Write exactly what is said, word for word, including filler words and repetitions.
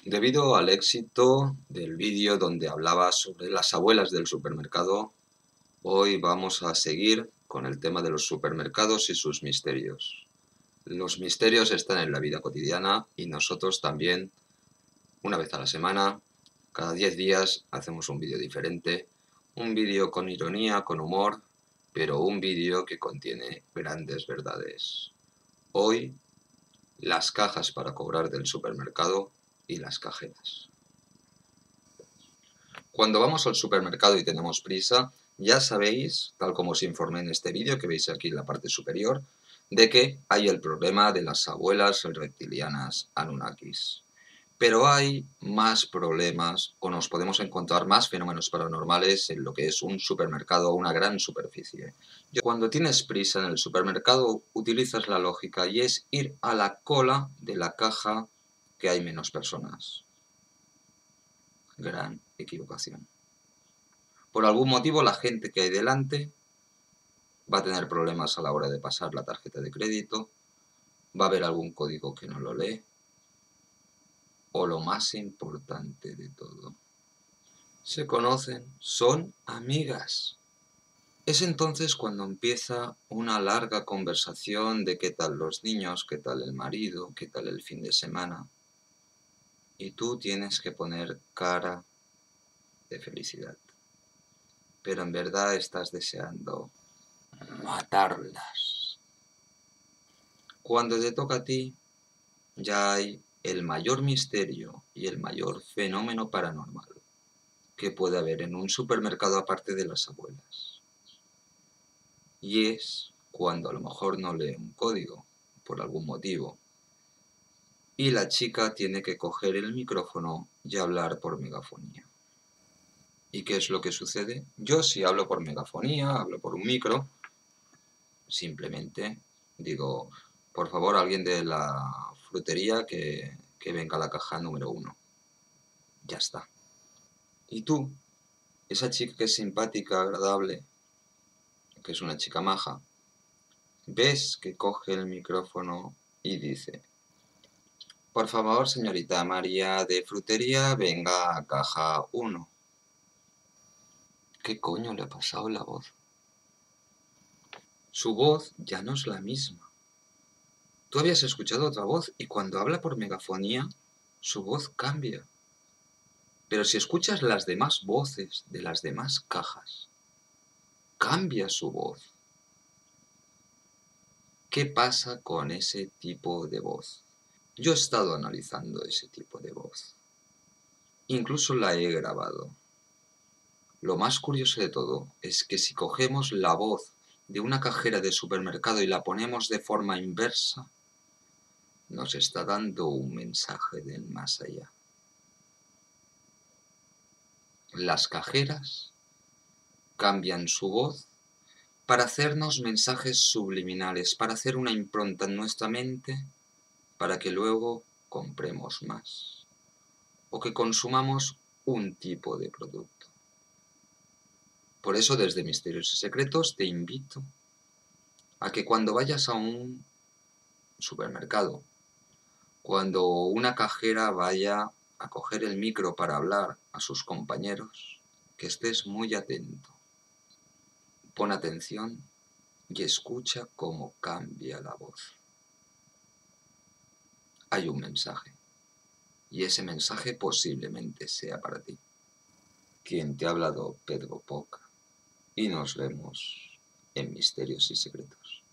Debido al éxito del vídeo donde hablaba sobre las abuelas del supermercado, hoy vamos a seguir con el tema de los supermercados y sus misterios. Los misterios están en la vida cotidiana y nosotros también, una vez a la semana, cada diez días, hacemos un vídeo diferente, un vídeo con ironía, con humor, pero un vídeo que contiene grandes verdades. Hoy, las cajas para cobrar del supermercado y las cajeras. Cuando vamos al supermercado y tenemos prisa, ya sabéis, tal como os informé en este vídeo que veis aquí en la parte superior, de que hay el problema de las abuelas reptilianas Anunnakis. Pero hay más problemas o nos podemos encontrar más fenómenos paranormales en lo que es un supermercado o una gran superficie. Cuando tienes prisa en el supermercado utilizas la lógica y es ir a la cola de la caja que hay menos personas. Gran equivocación. Por algún motivo la gente que hay delante va a tener problemas a la hora de pasar la tarjeta de crédito, va a haber algún código que no lo lee, o lo más importante de todo, se conocen, son amigas. Es entonces cuando empieza una larga conversación de qué tal los niños, qué tal el marido, qué tal el fin de semana, y tú tienes que poner cara de felicidad. Pero en verdad estás deseando matarlas. Cuando te toca a ti, ya hay el mayor misterio y el mayor fenómeno paranormal que puede haber en un supermercado aparte de las abuelas. Y es cuando a lo mejor no lee un código, por algún motivo, y la chica tiene que coger el micrófono y hablar por megafonía. ¿Y qué es lo que sucede? Yo si hablo por megafonía, hablo por un micro, simplemente digo, por favor, alguien de la frutería que, que venga a la caja número uno. Ya está. Y tú, esa chica que es simpática, agradable, que es una chica maja, ves que coge el micrófono y dice, por favor, señorita María de frutería, venga a caja uno. ¿Qué coño le ha pasado la voz? Su voz ya no es la misma. Tú habías escuchado otra voz y cuando habla por megafonía, su voz cambia. Pero si escuchas las demás voces de las demás cajas, cambia su voz. ¿Qué pasa con ese tipo de voz? Yo he estado analizando ese tipo de voz. Incluso la he grabado. Lo más curioso de todo es que si cogemos la voz de una cajera de supermercado y la ponemos de forma inversa, nos está dando un mensaje del más allá. Las cajeras cambian su voz para hacernos mensajes subliminales, para hacer una impronta en nuestra mente, para que luego compremos más o que consumamos un tipo de producto. Por eso desde Misterios y Secretos te invito a que cuando vayas a un supermercado, cuando una cajera vaya a coger el micro para hablar a sus compañeros, que estés muy atento. Pon atención y escucha cómo cambia la voz. Hay un mensaje, y ese mensaje posiblemente sea para ti. Quien te ha hablado, Pedro Poca, y nos vemos en Misterios y Secretos.